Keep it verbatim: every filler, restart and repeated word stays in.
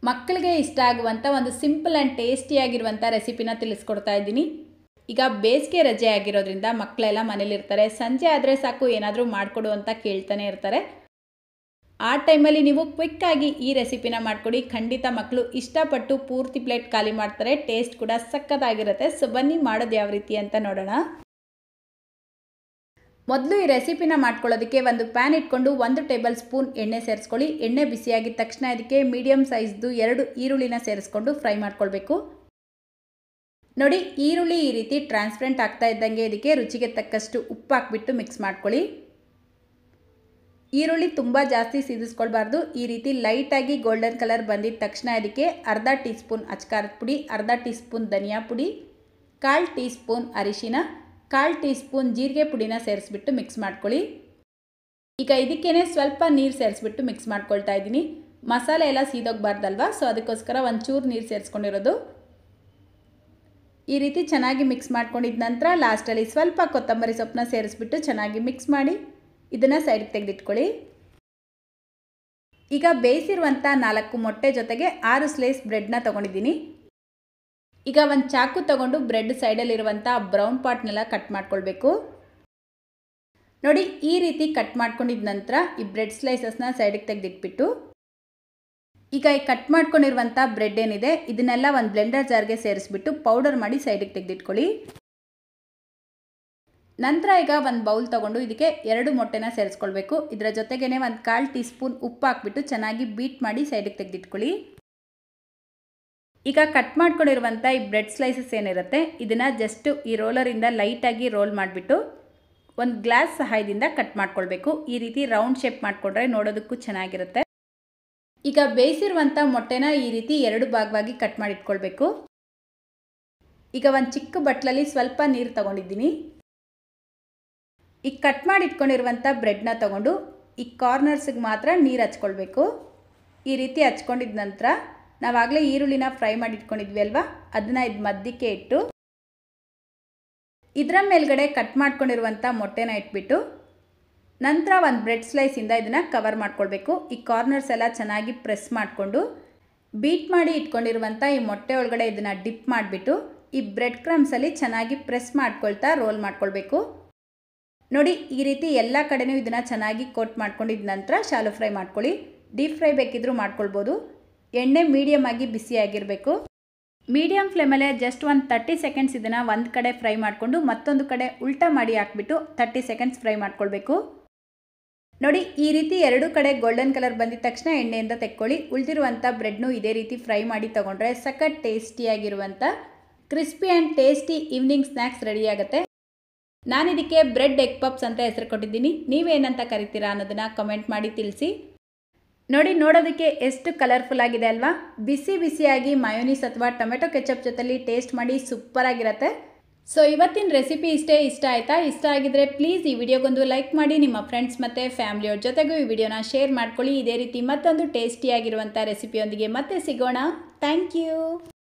ಮಕ್ಕಳಿಗೆ ಇಷ್ಟ ಆಗುವಂಥ ಒಂದು ಸಿಂಪಲ್ ಆ್ಯಂಡ್ ಟೇಸ್ಟಿಯಾಗಿರುವಂಥ ರೆಸಿಪಿನ ತಿಳಿಸ್ಕೊಡ್ತಾ ಇದ್ದೀನಿ. ಈಗ ಬೇಸಿಗೆ ರಜೆ ಆಗಿರೋದ್ರಿಂದ ಮಕ್ಕಳೆಲ್ಲ ಮನೇಲಿರ್ತಾರೆ. ಸಂಜೆ ಆದರೆ ಸಾಕು ಏನಾದರೂ ಮಾಡಿಕೊಡು ಅಂತ ಕೇಳ್ತಾನೆ ಇರ್ತಾರೆ. ಆ ಟೈಮಲ್ಲಿ ನೀವು ಕ್ವಿಕ್ಕಾಗಿ ಈ ರೆಸಿಪಿನ ಮಾಡಿಕೊಡಿ. ಖಂಡಿತ ಮಕ್ಕಳು ಇಷ್ಟಪಟ್ಟು ಪೂರ್ತಿ ಪ್ಲೇಟ್ ಖಾಲಿ ಮಾಡ್ತಾರೆ. ಟೇಸ್ಟ್ ಕೂಡ ಸಕ್ಕತ್ತಾಗಿರುತ್ತೆ. ಸೊ ಬನ್ನಿ ಮಾಡೋದು ಯಾವ ರೀತಿ ಅಂತ ನೋಡೋಣ. ಮೊದಲು ಈ ರೆಸಿಪಿನ ಮಾಡ್ಕೊಳ್ಳೋದಕ್ಕೆ ಒಂದು ಪ್ಯಾನ್ ಇಟ್ಕೊಂಡು ಒಂದು ಟೇಬಲ್ ಸ್ಪೂನ್ ಎಣ್ಣೆ ಸೇರಿಸ್ಕೊಳ್ಳಿ. ಎಣ್ಣೆ ಬಿಸಿಯಾಗಿದ್ದ ತಕ್ಷಣ ಅದಕ್ಕೆ ಮೀಡಿಯಮ್ ಸೈಜ್ದು ಎರಡು ಈರುಳ್ಳಿನ ಸೇರಿಸ್ಕೊಂಡು ಫ್ರೈ ಮಾಡ್ಕೊಳ್ಬೇಕು. ನೋಡಿ, ಈರುಳ್ಳಿ ಈ ರೀತಿ ಟ್ರಾನ್ಸ್ಪರೆಂಟ್ ಆಗ್ತಾ ಇದ್ದಂಗೆ ಇದಕ್ಕೆ ರುಚಿಗೆ ತಕ್ಕಷ್ಟು ಉಪ್ಪು ಹಾಕ್ಬಿಟ್ಟು ಮಿಕ್ಸ್ ಮಾಡ್ಕೊಳ್ಳಿ. ಈರುಳ್ಳಿ ತುಂಬ ಜಾಸ್ತಿ ಸಿದಿಸ್ಕೊಳ್ಬಾರ್ದು. ಈ ರೀತಿ ಲೈಟಾಗಿ ಗೋಲ್ಡನ್ ಕಲರ್ ಬಂದಿದ್ದ ತಕ್ಷಣ ಇದಕ್ಕೆ ಅರ್ಧ ಟೀ ಸ್ಪೂನ್ ಅಚ್ಕಾರದ ಪುಡಿ, ಅರ್ಧ ಟೀ ಸ್ಪೂನ್ ಧನಿಯಾ ಪುಡಿ, ಕಾಲು ಟೀ ಸ್ಪೂನ್ ಅರಿಶಿನ, ಕಾಲು ಟೀ ಸ್ಪೂನ್ ಜೀರಿಗೆ ಪುಡಿನ ಸೇರಿಸ್ಬಿಟ್ಟು ಮಿಕ್ಸ್ ಮಾಡ್ಕೊಳ್ಳಿ. ಈಗ ಇದಕ್ಕೇನೆ ಸ್ವಲ್ಪ ನೀರು ಸೇರಿಸ್ಬಿಟ್ಟು ಮಿಕ್ಸ್ ಮಾಡ್ಕೊಳ್ತಾ ಇದ್ದೀನಿ. ಮಸಾಲೆ ಎಲ್ಲ ಸೀದೋಗಬಾರ್ದಲ್ವಾ, ಸೊ ಅದಕ್ಕೋಸ್ಕರ ಒಂಚೂರು ನೀರು ಸೇರಿಸ್ಕೊಂಡಿರೋದು. ಈ ರೀತಿ ಚೆನ್ನಾಗಿ ಮಿಕ್ಸ್ ಮಾಡ್ಕೊಂಡಿದ್ದ ನಂತರ ಲಾಸ್ಟಲ್ಲಿ ಸ್ವಲ್ಪ ಕೊತ್ತಂಬರಿ ಸೊಪ್ಪನ್ನ ಸೇರಿಸ್ಬಿಟ್ಟು ಚೆನ್ನಾಗಿ ಮಿಕ್ಸ್ ಮಾಡಿ ಇದನ್ನು ಸೈಡ್ಗೆ ತೆಗೆದಿಟ್ಕೊಳ್ಳಿ. ಈಗ ಬೇಯಿಸಿರುವಂಥ ನಾಲ್ಕು ಮೊಟ್ಟೆ ಜೊತೆಗೆ ಆರು ಸ್ಲೈಸ್ ಬ್ರೆಡ್ನ ತೊಗೊಂಡಿದ್ದೀನಿ. ಈಗ ಒಂದು ಚಾಕು ತಗೊಂಡು ಬ್ರೆಡ್ ಸೈಡಲ್ಲಿರುವಂಥ ಬ್ರೌನ್ ಪಾರ್ಟ್ನೆಲ್ಲ ಕಟ್ ಮಾಡ್ಕೊಳ್ಬೇಕು. ನೋಡಿ, ಈ ರೀತಿ ಕಟ್ ಮಾಡ್ಕೊಂಡಿದ್ದ ನಂತರ ಈ ಬ್ರೆಡ್ ಸ್ಲೈಸಸ್ನ ಸೈಡಿಗೆ ತೆಗೆದಿಟ್ಬಿಟ್ಟು ಈಗ ಈ ಕಟ್ ಮಾಡ್ಕೊಂಡಿರುವಂಥ ಬ್ರೆಡ್ ಏನಿದೆ ಇದನ್ನೆಲ್ಲ ಒಂದು ಬ್ಲೆಂಡರ್ ಜಾರ್ಗೆ ಸೇರಿಸ್ಬಿಟ್ಟು ಪೌಡರ್ ಮಾಡಿ ಸೈಡಿಗೆ ತೆಗೆದಿಟ್ಕೊಳ್ಳಿ. ನಂತರ ಈಗ ಒಂದು ಬೌಲ್ ತೊಗೊಂಡು ಇದಕ್ಕೆ ಎರಡು ಮೊಟ್ಟೆನ ಸೇರಿಸ್ಕೊಳ್ಬೇಕು. ಇದರ ಜೊತೆಗೇ ಒಂದು ಕಾಲು ಟೀ ಸ್ಪೂನ್ ಉಪ್ಪು ಹಾಕ್ಬಿಟ್ಟು ಚೆನ್ನಾಗಿ ಬೀಟ್ ಮಾಡಿ ಸೈಡಿಗೆ ತೆಗೆದಿಟ್ಕೊಳ್ಳಿ. ಈಗ ಕಟ್ ಮಾಡ್ಕೊಂಡಿರುವಂಥ ಈ ಬ್ರೆಡ್ ಸ್ಲೈಸಸ್ ಏನಿರುತ್ತೆ ಇದನ್ನು ಜಸ್ಟ್ ಈ ರೋಲರಿಂದ ಲೈಟಾಗಿ ರೋಲ್ ಮಾಡಿಬಿಟ್ಟು ಒಂದು ಗ್ಲಾಸ್ ಸಹಾಯದಿಂದ ಕಟ್ ಮಾಡ್ಕೊಳ್ಬೇಕು. ಈ ರೀತಿ ರೌಂಡ್ ಶೇಪ್ ಮಾಡಿಕೊಂಡ್ರೆ ನೋಡೋದಕ್ಕೂ ಚೆನ್ನಾಗಿರುತ್ತೆ. ಈಗ ಬೇಯಿಸಿರುವಂಥ ಮೊಟ್ಟೆನ ಈ ರೀತಿ ಎರಡು ಭಾಗವಾಗಿ ಕಟ್ ಮಾಡಿಟ್ಕೊಳ್ಬೇಕು. ಈಗ ಒಂದು ಚಿಕ್ಕ ಬಟ್ಲಲ್ಲಿ ಸ್ವಲ್ಪ ನೀರು ತಗೊಂಡಿದ್ದೀನಿ. ಈಗ ಕಟ್ ಮಾಡಿ ಇಟ್ಕೊಂಡಿರುವಂಥ ಬ್ರೆಡ್ನ ತಗೊಂಡು ಈ ಕಾರ್ನರ್ಸಿಗೆ ಮಾತ್ರ ನೀರು ಹಚ್ಕೊಳ್ಬೇಕು. ಈ ರೀತಿ ಹಚ್ಕೊಂಡಿದ ನಂತರ ನಾವಾಗಲೇ ಈರುಳ್ಳಿನ ಫ್ರೈ ಮಾಡಿ ಇಟ್ಕೊಂಡಿದ್ವಿ ಅಲ್ವಾ, ಅದನ್ನು ಇದು ಮಧ್ಯಕ್ಕೆ ಇಟ್ಟು ಇದರ ಮೇಲ್ಗಡೆ ಕಟ್ ಮಾಡ್ಕೊಂಡಿರುವಂಥ ಮೊಟ್ಟೆನ ಇಟ್ಬಿಟ್ಟು ನಂತರ ಒಂದು ಬ್ರೆಡ್ ಸ್ಲೈಸಿಂದ ಇದನ್ನು ಕವರ್ ಮಾಡ್ಕೊಳ್ಬೇಕು. ಈ ಕಾರ್ನರ್ಸ್ ಎಲ್ಲ ಚೆನ್ನಾಗಿ ಪ್ರೆಸ್ ಮಾಡಿಕೊಂಡು ಬೀಟ್ ಮಾಡಿ ಇಟ್ಕೊಂಡಿರುವಂಥ ಈ ಮೊಟ್ಟೆ ಒಳಗಡೆ ಇದನ್ನು ಡಿಪ್ ಮಾಡಿಬಿಟ್ಟು ಈ ಬ್ರೆಡ್ ಕ್ರಮ್ಸಲ್ಲಿ ಚೆನ್ನಾಗಿ ಪ್ರೆಸ್ ಮಾಡ್ಕೊಳ್ತಾ ರೋಲ್ ಮಾಡ್ಕೊಳ್ಬೇಕು. ನೋಡಿ, ಈ ರೀತಿ ಎಲ್ಲ ಕಡೆನೂ ಇದನ್ನು ಚೆನ್ನಾಗಿ ಕೋಟ್ ಮಾಡ್ಕೊಂಡಿದ್ದ ನಂತರ ಶಾಲೋ ಫ್ರೈ ಮಾಡ್ಕೊಳ್ಳಿ. ಡೀಪ್ ಫ್ರೈ ಬೇಕಿದ್ರೂ ಮಾಡ್ಕೊಳ್ಬೋದು. ಎಣ್ಣೆ ಮೀಡಿಯಮ್ ಆಗಿ ಬಿಸಿಯಾಗಿರಬೇಕು. ಮೀಡಿಯಮ್ ಫ್ಲೇಮಲ್ಲೇ ಜಸ್ಟ್ ಒಂದು ತರ್ಟಿ ಸೆಕೆಂಡ್ಸ್ ಇದನ್ನು ಒಂದು ಕಡೆ ಫ್ರೈ ಮಾಡಿಕೊಂಡು ಮತ್ತೊಂದು ಕಡೆ ಉಲ್ಟಾ ಮಾಡಿ ಹಾಕ್ಬಿಟ್ಟು ತರ್ಟಿ ಸೆಕೆಂಡ್ಸ್ ಫ್ರೈ ಮಾಡ್ಕೊಳ್ಬೇಕು. ನೋಡಿ, ಈ ರೀತಿ ಎರಡು ಕಡೆ ಗೋಲ್ಡನ್ ಕಲರ್ ಬಂದಿದ ತಕ್ಷಣ ಎಣ್ಣೆಯಿಂದ ತೆಕ್ಕೊಳ್ಳಿ. ಉಳಿದಿರುವಂಥ ಬ್ರೆಡ್ನು ಇದೇ ರೀತಿ ಫ್ರೈ ಮಾಡಿ ತೊಗೊಂಡ್ರೆ ಸಖತ್ ಟೇಸ್ಟಿಯಾಗಿರುವಂಥ crispy and tasty evening snacks ರೆಡಿಯಾಗುತ್ತೆ. ನಾನು ಇದಕ್ಕೆ ಬ್ರೆಡ್ ಎಗ್ ಪಪ್ಸ್ ಅಂತ ಹೆಸರು ಕೊಟ್ಟಿದ್ದೀನಿ. ನೀವೇನಂತ ಕರಿತೀರಾ ಅನ್ನೋದನ್ನು ಕಮೆಂಟ್ ಮಾಡಿ ತಿಳಿಸಿ. ನೋಡಿ, ನೋಡೋದಕ್ಕೆ ಎಷ್ಟು ಕಲರ್ಫುಲ್ ಆಗಿದೆ ಅಲ್ವಾ. ಬಿಸಿ ಬಿಸಿಯಾಗಿ ಮಯೋನೀಸ್ ಅಥವಾ ಟೊಮೆಟೊ ಕೆಚಪ್ ಜೊತೆಲಿ ಟೇಸ್ಟ್ ಮಾಡಿ ಸೂಪರ್ ಆಗಿರುತ್ತೆ. ಸೊ ಇವತ್ತಿನ ರೆಸಿಪಿ ಇಷ್ಟೇ. ಇಷ್ಟ ಆಯಿತಾ? ಇಷ್ಟ ಆಗಿದ್ರೆ ಪ್ಲೀಸ್ ಈ ವಿಡಿಯೋಗೊಂದು ಲೈಕ್ ಮಾಡಿ. ನಿಮ್ಮ ಫ್ರೆಂಡ್ಸ್ ಮತ್ತು ಫ್ಯಾಮಿಲಿಯವ್ರ ಜೊತೆಗೂ ಈ ವಿಡಿಯೋನ ಶೇರ್ ಮಾಡ್ಕೊಳ್ಳಿ. ಇದೇ ರೀತಿ ಮತ್ತೊಂದು ಟೇಸ್ಟಿಯಾಗಿರುವಂಥ ರೆಸಿಪಿಯೊಂದಿಗೆ ಮತ್ತೆ ಸಿಗೋಣ. Thank you.